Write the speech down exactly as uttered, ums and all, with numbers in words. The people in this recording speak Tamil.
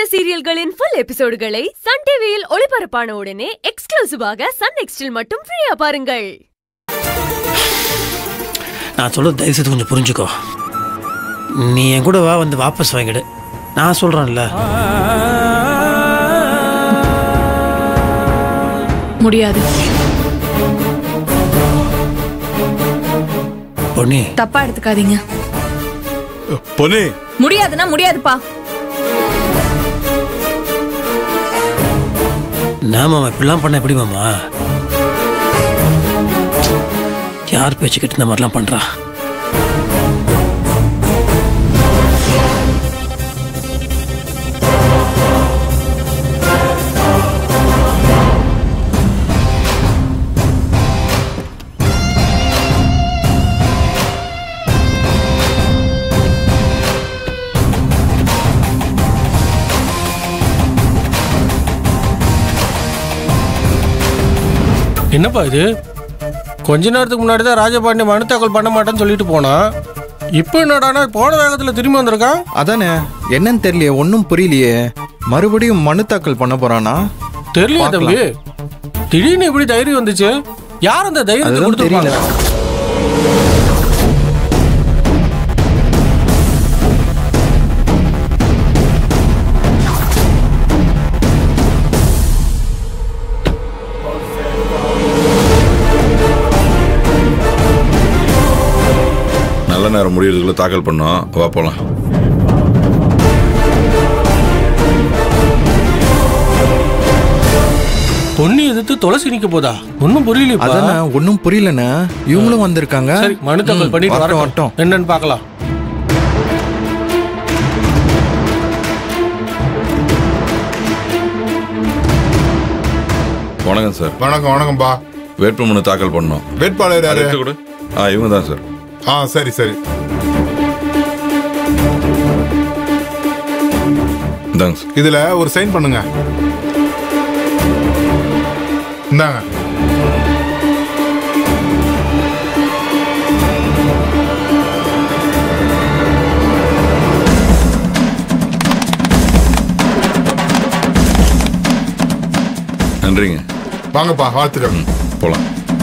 சீரியல்களின் ஃபுல் எபிசோடுகளை சன் டிவியில் ஒளிபரப்பான உடனே எக்ஸ்க்ளூசிவாக சன் நெக்ஸ்டில் மட்டும் ஃப்ரீயா பாருங்கள். நான் சொல்றது தயவு செய்து கொஞ்சம் புரிஞ்சுக்கோ. நீ என் கூட வா, வந்து வாபஸ் வாங்கிடு. நான் சொல்றேன்ல. முடியாது. பொன்னி, தப்பா எடுத்துக்காதீங்க. பொன்னி, முடியாதுன்னா முடியாதுப்பா. நான் மாமா இப்படிலாம் பண்ண எப்படி மாமா? யார் பேச்சு கேட்டு இந்த மாதிரிலாம் பண்றா? என்னப்பா இது? கொஞ்ச நேரத்துக்கு முன்னாடி தான் ராஜபாண்டி மனு தாக்கல் பண்ண மாட்டேன்னு சொல்லிட்டு போனா, இப்போ என்னடானா போன வேகத்துல திரும்பி வந்திருக்கான். அதானே என்னன்னு தெரியலையே, ஒன்றும் புரியலையே. மறுபடியும் மனு தாக்கல் பண்ண போறானா? தெரியல தம்பி, திடீர்னு இப்படி தைரியம் வந்துச்சு. யார் அந்த தைரியத்தை கொடுத்துருப்பாங்க? நல்ல நேரம் முடியறதுக்குள்ள தாக்கல் பண்ணோம். வா போலாம். பொன்னி எதிர்த்து துளசி நிக்க போதா? ஒன்னும் புரியல. அதான் ஒன்னும் புரியலண்ணா. இவங்களும் வந்திருக்காங்க. சரி, மனு தாக்கல் பண்ணிட்டு வரட்டும் வரட்டும் என்னன்னு பார்க்கலாம். வணக்கம் சார். வணக்கம். வணக்கம்பா. வேட்புமனு தாக்கல் பண்ணோம். வேட்பாளர் யாரு? கூட ஆ இவங்க தான் சார். ஆ சரி சரி. இந்தாங்க சார். இதுல ஒரு சைன் பண்ணுங்க. இந்தாங்க. நன்றிங்க. வாங்கப்பா, வாழ்த்துக்கள். போலாம்.